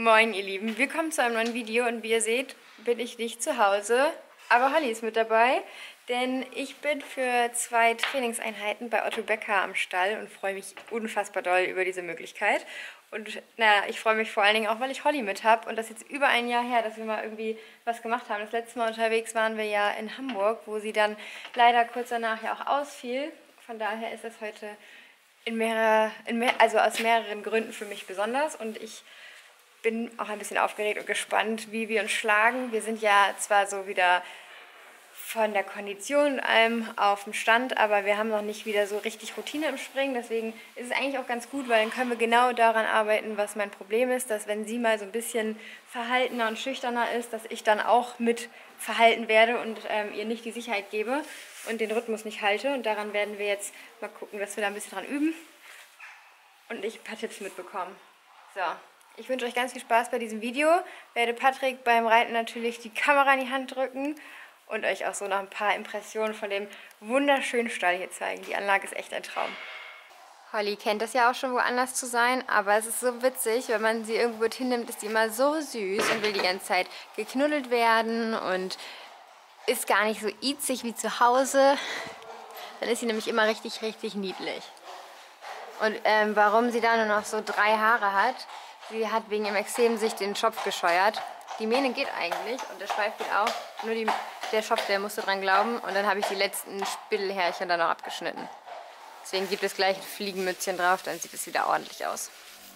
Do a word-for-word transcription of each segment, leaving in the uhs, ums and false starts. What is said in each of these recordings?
Moin ihr Lieben, willkommen zu einem neuen Video und wie ihr seht, bin ich nicht zu Hause, aber Holly ist mit dabei, denn ich bin für zwei Trainingseinheiten bei Otto Becker am Stall und freue mich unfassbar doll über diese Möglichkeit. Und naja, ich freue mich vor allen Dingen auch, weil ich Holly mit habe und das ist jetzt über ein Jahr her, dass wir mal irgendwie was gemacht haben. Das letzte Mal unterwegs waren wir ja in Hamburg, wo sie dann leider kurz danach ja auch ausfiel. Von daher ist es heute in mehrere, in mehr, also aus mehreren Gründen für mich besonders und ich bin auch ein bisschen aufgeregt und gespannt, wie wir uns schlagen. Wir sind ja zwar so wieder von der Kondition und allem auf dem Stand, aber wir haben noch nicht wieder so richtig Routine im Springen. Deswegen ist es eigentlich auch ganz gut, weil dann können wir genau daran arbeiten, was mein Problem ist, dass wenn sie mal so ein bisschen verhaltener und schüchterner ist, dass ich dann auch mit verhalten werde und ähm, ihr nicht die Sicherheit gebe und den Rhythmus nicht halte. Und daran werden wir jetzt mal gucken, dass wir da ein bisschen dran üben und ich ein paar Tipps mitbekommen. So. Ich wünsche euch ganz viel Spaß bei diesem Video, werde Patrick beim Reiten natürlich die Kamera in die Hand drücken und euch auch so noch ein paar Impressionen von dem wunderschönen Stall hier zeigen. Die Anlage ist echt ein Traum. Holly kennt das ja auch schon, woanders zu sein, aber es ist so witzig, wenn man sie irgendwo hinnimmt, ist die immer so süß und will die ganze Zeit geknuddelt werden und ist gar nicht so itzig wie zu Hause. Dann ist sie nämlich immer richtig, richtig niedlich. Und ähm, warum sie da nur noch so drei Haare hat, sie hat wegen ihrem Ekzem sich den Schopf gescheuert. Die Mähne geht eigentlich und der Schweif geht auch. Nur die, der Schopf, der musste dran glauben. Und dann habe ich die letzten Spittelhärchen dann noch abgeschnitten. Deswegen gibt es gleich ein Fliegenmützchen drauf, dann sieht es wieder ordentlich aus.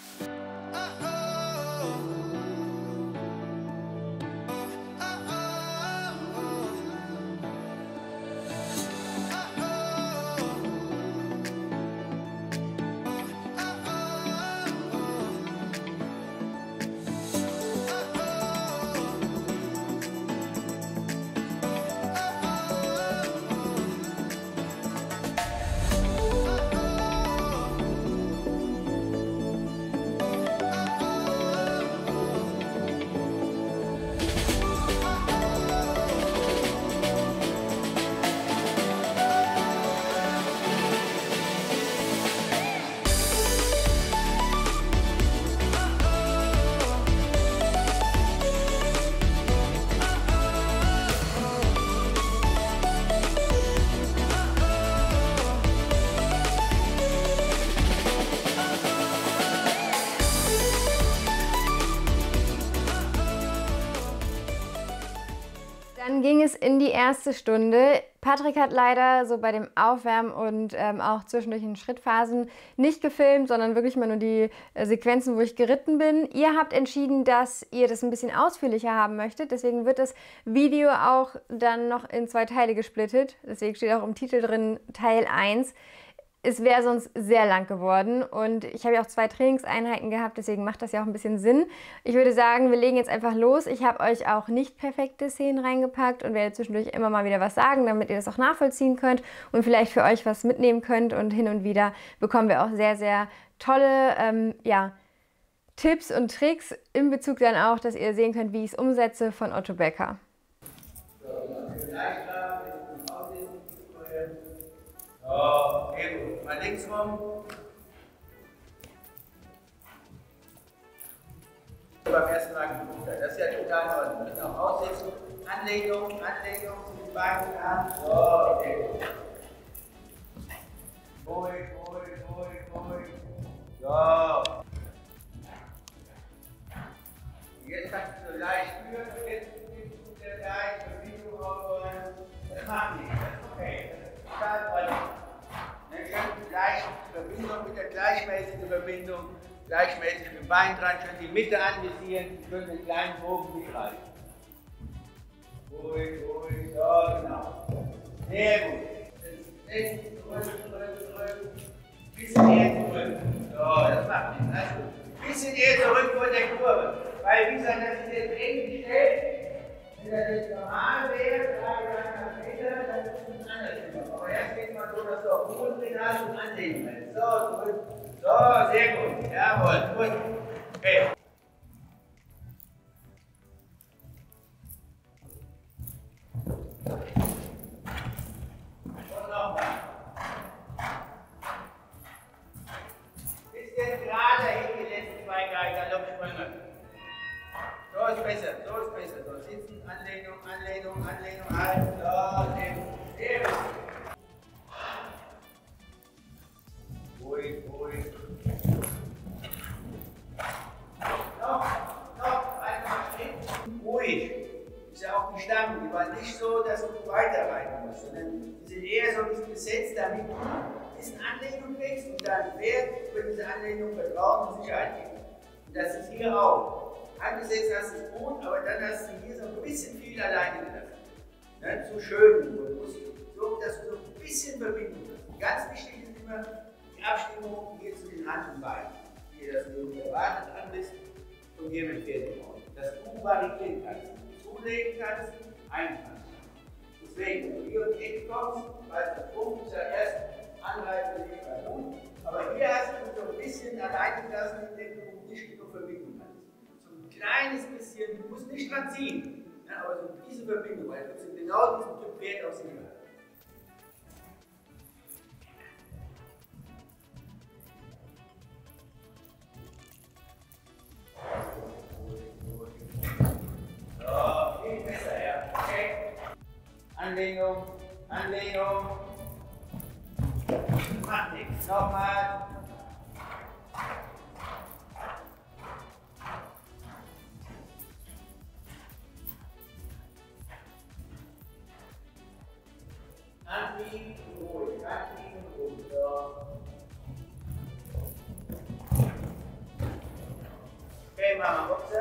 Dann ging es in die erste Stunde. Patrick hat leider so bei dem Aufwärmen und ähm, auch zwischendurch in Schrittphasen nicht gefilmt, sondern wirklich mal nur die äh, Sequenzen, wo ich geritten bin. Ihr habt entschieden, dass ihr das ein bisschen ausführlicher haben möchtet. Deswegen wird das Video auch dann noch in zwei Teile gesplittet. Deswegen steht auch im Titel drin Teil eins. Es wäre sonst sehr lang geworden und ich habe ja auch zwei Trainingseinheiten gehabt, deswegen macht das ja auch ein bisschen Sinn. Ich würde sagen, wir legen jetzt einfach los. Ich habe euch auch nicht perfekte Szenen reingepackt und werde zwischendurch immer mal wieder was sagen, damit ihr das auch nachvollziehen könnt und vielleicht für euch was mitnehmen könnt. Und hin und wieder bekommen wir auch sehr, sehr tolle ähm, ja, Tipps und Tricks in Bezug dann auch, dass ihr sehen könnt, wie ich es umsetze von Otto Becker. So, okay, gut. Mal links rum. Beim ersten Mal geguckt. Das ist ja total in Ordnung. Das ist auch Aussetzung, Anlegung, Anlegung zu den Beinen an. So, okay. Ruhig, ruhig, ruhig, ruhig. So. Jetzt kannst du so leicht führen. Jetzt gibst du dir leicht Bewegung aufholen. Das macht nichts. Das ist okay. Eine gleiche Verbindung mit der gleichmäßigen Verbindung, gleichmäßig mit dem Bein dran, schön die Mitte anvisieren, schön den kleinen Bogen mitreißen. Ruhig, ruhig, so genau. Sehr gut. Jetzt zurück, zurück, zurück. Bisschen eher zurück. So, das macht nichts. Also, bisschen eher zurück vor der Kurve. Weil, wie gesagt, das ist jetzt eng gestellt. Wenn das jetzt normal wäre, drei Meter, dann ist es anders gemacht. Aber erst geht mal so, dass du auf den Boden drin hast und anlegen willst. So, zurück. So, sehr gut. Jawohl, gut. Okay. Und nochmal. Bisschen gerade hin die letzten zwei Galoppsprünge. besser, so ist besser. So, sitzen, Anlehnung, Anlehnung, Anlehnung, halten, ja, sehr gut, sehr gut. Ruhig, ruhig. Noch, noch, einfach stehen. Ruhig. Ist ja auch die Stangen, die waren nicht so, dass du weiter reiten musst, sondern die sind eher so ein bisschen gesetzt, damit du ein bisschen Anlehnung kriegst und dann Pferd über diese Anlehnung Vertrauen und Sicherheit gibt. Und das ist hier auch. Angesetzt hast du es gut, aber dann hast du hier so ein bisschen viel alleine gelassen. Ne? Zu schön, so dass du so ein bisschen Verbindung hast. Ganz wichtig ist immer die Abstimmung hier zu den Hand und Beinen. Hier, dass du erwartet an bist und hier mit Pferd im Auto. Dass du variieren kannst, zulegen kannst, einpassen. Deswegen, wenn du hier um die Ecke kommst, weil der Punkt ist ja erst Anreifen legen bei gut, aber hier hast du so ein bisschen alleine gelassen, indem du nicht genug Verbindung hast. So ein kleines bisschen, du musst nicht dran ziehen, ne, aber so diese Verbindung, weil du genau diesen Typ Pferd aus dem hast. So, viel besser, ja. Okay. Anlehnung, Anlehnung. Macht nichts. Nochmal. Anbiegen, ruhig. Anbiegen, ruhig. So. Okay, machen wir Boxer.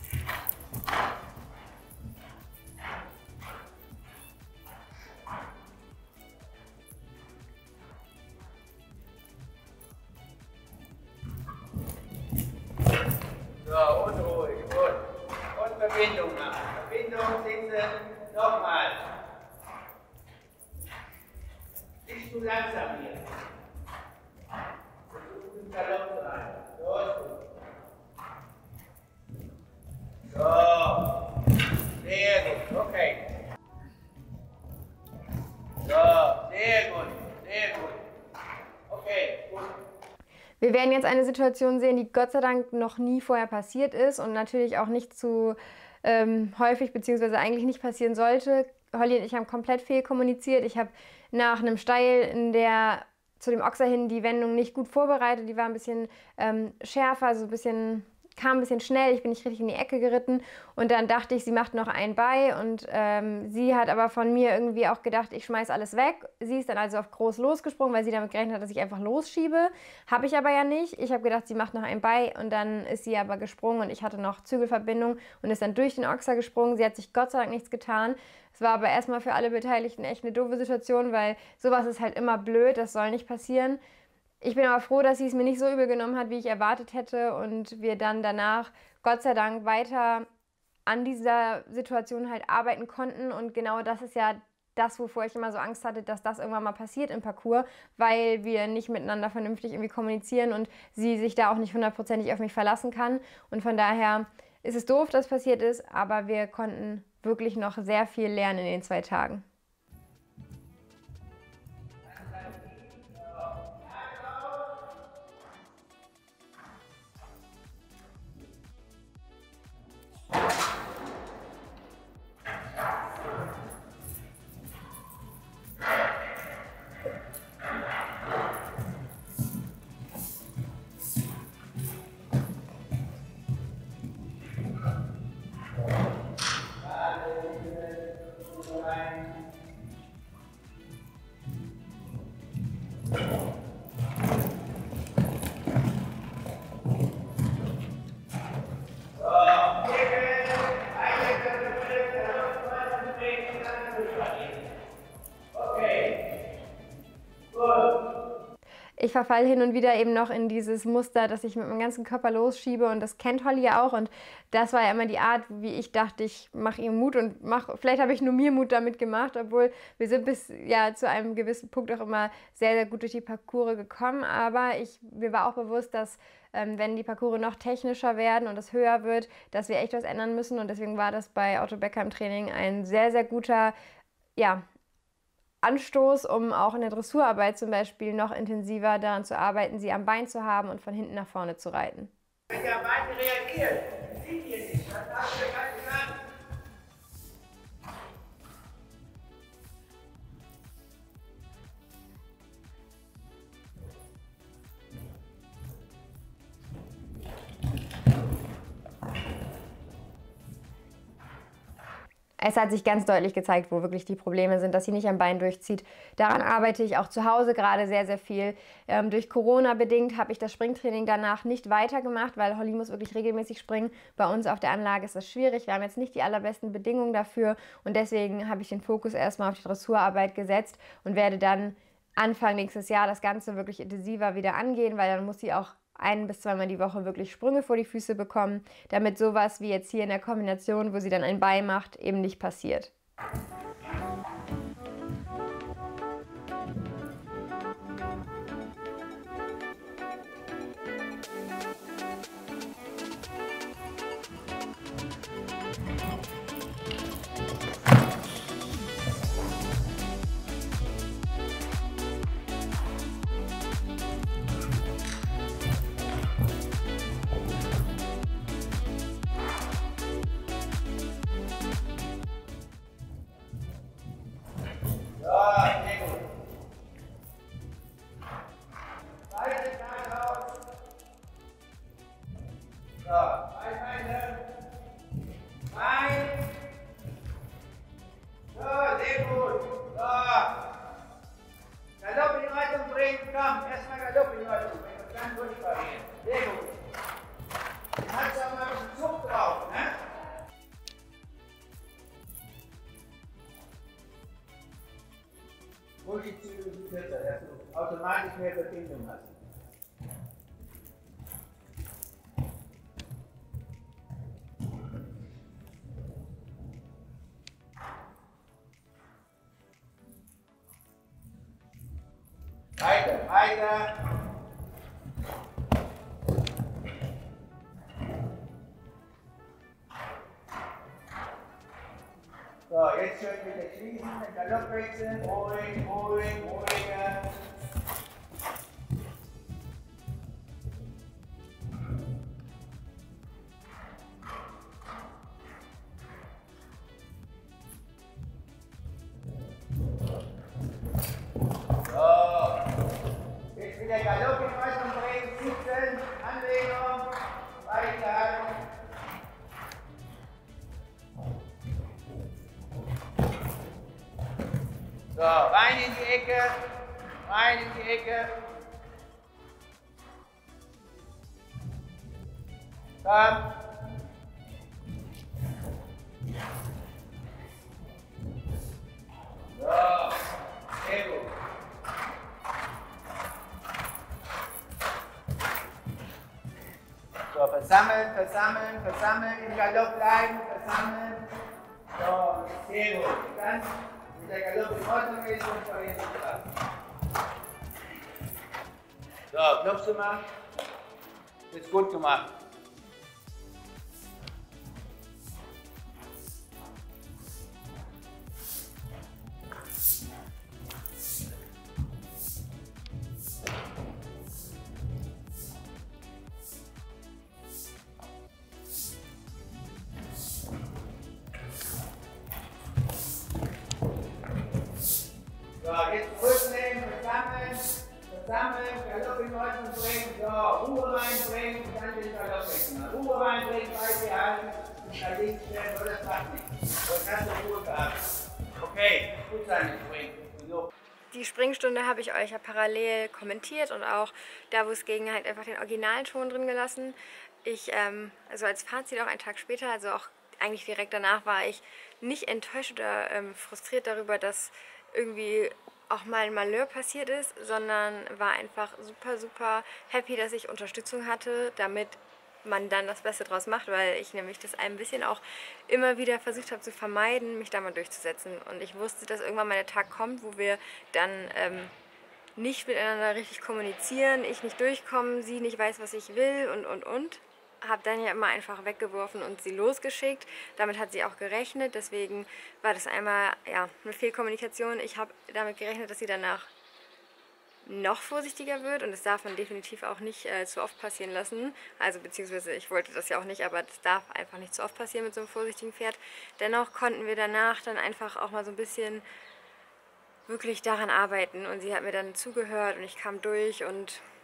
So, und ruhig, gut. Und Verbindung machen. Verbindung, sitzen, nochmal. Nicht zu langsam hier. Versuchen, Galopp zu rein. So ist gut. So, sehr gut, okay. So, sehr gut, sehr gut. Okay, gut. Wir werden jetzt eine Situation sehen, die Gott sei Dank noch nie vorher passiert ist und natürlich auch nicht zu ähm, häufig bzw. eigentlich nicht passieren sollte. Holly und ich haben komplett fehlkommuniziert. Ich habe nach einem Steil in der zu dem Ochser hin die Wendung nicht gut vorbereitet. Die war ein bisschen ähm, schärfer, also ein bisschen kam ein bisschen schnell, ich bin nicht richtig in die Ecke geritten und dann dachte ich, sie macht noch einen bei und ähm, sie hat aber von mir irgendwie auch gedacht, ich schmeiß alles weg. Sie ist dann also auf groß losgesprungen, weil sie damit gerechnet hat, dass ich einfach losschiebe. Habe ich aber ja nicht. Ich habe gedacht, sie macht noch einen bei und dann ist sie aber gesprungen und ich hatte noch Zügelverbindung und ist dann durch den Ochser gesprungen. Sie hat sich Gott sei Dank nichts getan. Es war aber erstmal für alle Beteiligten echt eine doofe Situation, weil sowas ist halt immer blöd, das soll nicht passieren. Ich bin aber froh, dass sie es mir nicht so übel genommen hat, wie ich erwartet hätte und wir dann danach Gott sei Dank weiter an dieser Situation halt arbeiten konnten und genau das ist ja das, wovor ich immer so Angst hatte, dass das irgendwann mal passiert im Parcours, weil wir nicht miteinander vernünftig irgendwie kommunizieren und sie sich da auch nicht hundertprozentig auf mich verlassen kann und von daher ist es doof, dass passiert ist, aber wir konnten wirklich noch sehr viel lernen in den zwei Tagen. Ich verfalle hin und wieder eben noch in dieses Muster, dass ich mit meinem ganzen Körper losschiebe und das kennt Holly ja auch und das war ja immer die Art, wie ich dachte, ich mache ihr Mut und mach, vielleicht habe ich nur mir Mut damit gemacht, obwohl wir sind bis ja zu einem gewissen Punkt auch immer sehr, sehr gut durch die Parcours gekommen, aber ich, mir war auch bewusst, dass ähm, wenn die Parcours noch technischer werden und es höher wird, dass wir echt was ändern müssen und deswegen war das bei Otto Becker im Training ein sehr, sehr guter, ja, Anstoß, um auch in der Dressurarbeit zum Beispiel noch intensiver daran zu arbeiten, sie am Bein zu haben und von hinten nach vorne zu reiten. Wenn der am Bein reagiert, sieht ihr nicht, dann habt ihr ganz klar Es hat sich ganz deutlich gezeigt, wo wirklich die Probleme sind, dass sie nicht am Bein durchzieht. Daran arbeite ich auch zu Hause gerade sehr, sehr viel. Ähm, durch Corona bedingt habe ich das Springtraining danach nicht weitergemacht, weil Holly muss wirklich regelmäßig springen. Bei uns auf der Anlage ist das schwierig. Wir haben jetzt nicht die allerbesten Bedingungen dafür und deswegen habe ich den Fokus erstmal auf die Dressurarbeit gesetzt und werde dann Anfang nächstes Jahr das Ganze wirklich intensiver wieder angehen, weil dann muss sie auch ein bis zweimal die Woche wirklich Sprünge vor die Füße bekommen, damit sowas wie jetzt hier in der Kombination, wo sie dann ein Bein macht, eben nicht passiert. Multizügel sind kürzer, dass du automatisch mehr Verbindung hast. Weiter, weiter. So, jetzt schön wieder schließen, den Galopp wechseln, ruhig, ruhig, ruhiger. So, jetzt wieder Galopp in Weisung bringen, sitzen, Anlegung, weiter. So, rein in die Ecke, rein in die Ecke. Komm. So, sehr gut. So, versammeln, versammeln, versammeln, im Galopp bleiben, versammeln. So, sehr gut. Dann der Galopp in Ordnung ist und verrichten lassen. So, klopfst du mal. Ist gut gemacht. So, jetzt zurücknehmen, versammeln, versammeln, Galopp in Ordnung bringen, so, Ruhe reinbringen und dann den Galopp wechseln. Ruhe reinbringen, beide halten, und nach links stellen, oder das macht nichts. Und hast du Ruhe gehabt. Okay, gut sein, springen. So. Die Springstunde habe ich euch ja parallel kommentiert und auch da, wo es ging, halt einfach den originalen Ton drin gelassen. Ich, ähm, also als Fazit auch einen Tag später, also auch eigentlich direkt danach, war ich nicht enttäuscht oder ähm, frustriert darüber, dass irgendwie auch mal ein Malheur passiert ist, sondern war einfach super, super happy, dass ich Unterstützung hatte, damit man dann das Beste draus macht, weil ich nämlich das ein bisschen auch immer wieder versucht habe zu vermeiden, mich da mal durchzusetzen. Und ich wusste, dass irgendwann mal der Tag kommt, wo wir dann ähm, nicht miteinander richtig kommunizieren, ich nicht durchkomme, sie nicht weiß, was ich will und, und, und. Habe dann ja immer einfach weggeworfen und sie losgeschickt. Damit hat sie auch gerechnet, deswegen war das einmal ja, eine Fehlkommunikation. Ich habe damit gerechnet, dass sie danach noch vorsichtiger wird und das darf man definitiv auch nicht äh, zu oft passieren lassen. Also beziehungsweise ich wollte das ja auch nicht, aber das darf einfach nicht zu oft passieren mit so einem vorsichtigen Pferd. Dennoch konnten wir danach dann einfach auch mal so ein bisschen wirklich daran arbeiten und sie hat mir dann zugehört und ich kam durch und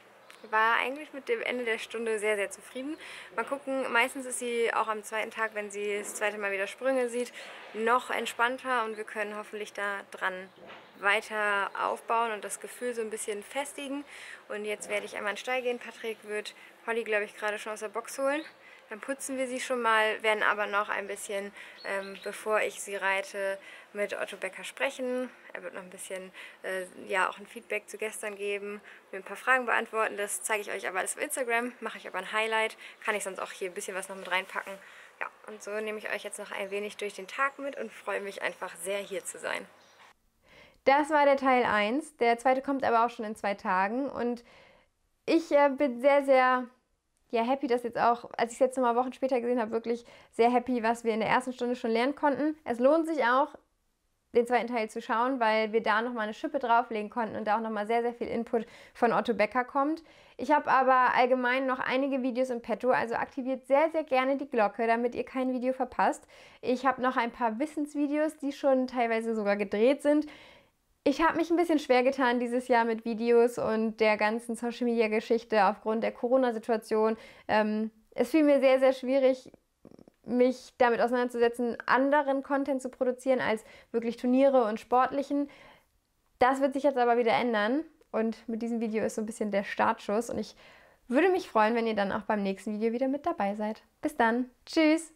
war eigentlich mit dem Ende der Stunde sehr, sehr zufrieden. Mal gucken, meistens ist sie auch am zweiten Tag, wenn sie das zweite Mal wieder Sprünge sieht, noch entspannter und wir können hoffentlich da dran weiter aufbauen und das Gefühl so ein bisschen festigen. Und jetzt werde ich einmal in den Stall gehen. Patrick wird Holly, glaube ich, gerade schon aus der Box holen. Dann putzen wir sie schon mal, werden aber noch ein bisschen, ähm, bevor ich sie reite, mit Otto Becker sprechen. Er wird noch ein bisschen, äh, ja, auch ein Feedback zu gestern geben, mir ein paar Fragen beantworten. Das zeige ich euch aber alles auf Instagram, mache ich aber ein Highlight. Kann ich sonst auch hier ein bisschen was noch mit reinpacken. Ja, und so nehme ich euch jetzt noch ein wenig durch den Tag mit und freue mich einfach sehr, hier zu sein. Das war der Teil eins. Der zweite kommt aber auch schon in zwei Tagen. Und ich äh, bin sehr, sehr... ja, happy, dass jetzt auch, als ich es jetzt nochmal Wochen später gesehen habe, wirklich sehr happy, was wir in der ersten Stunde schon lernen konnten. Es lohnt sich auch, den zweiten Teil zu schauen, weil wir da nochmal eine Schippe drauflegen konnten und da auch nochmal sehr, sehr viel Input von Otto Becker kommt. Ich habe aber allgemein noch einige Videos im Petto, also aktiviert sehr, sehr gerne die Glocke, damit ihr kein Video verpasst. Ich habe noch ein paar Wissensvideos, die schon teilweise sogar gedreht sind. Ich habe mich ein bisschen schwer getan dieses Jahr mit Videos und der ganzen Social-Media-Geschichte aufgrund der Corona-Situation. Ähm, es fiel mir sehr, sehr schwierig, mich damit auseinanderzusetzen, anderen Content zu produzieren als wirklich Turniere und Sportlichen. Das wird sich jetzt aber wieder ändern und mit diesem Video ist so ein bisschen der Startschuss und ich würde mich freuen, wenn ihr dann auch beim nächsten Video wieder mit dabei seid. Bis dann. Tschüss!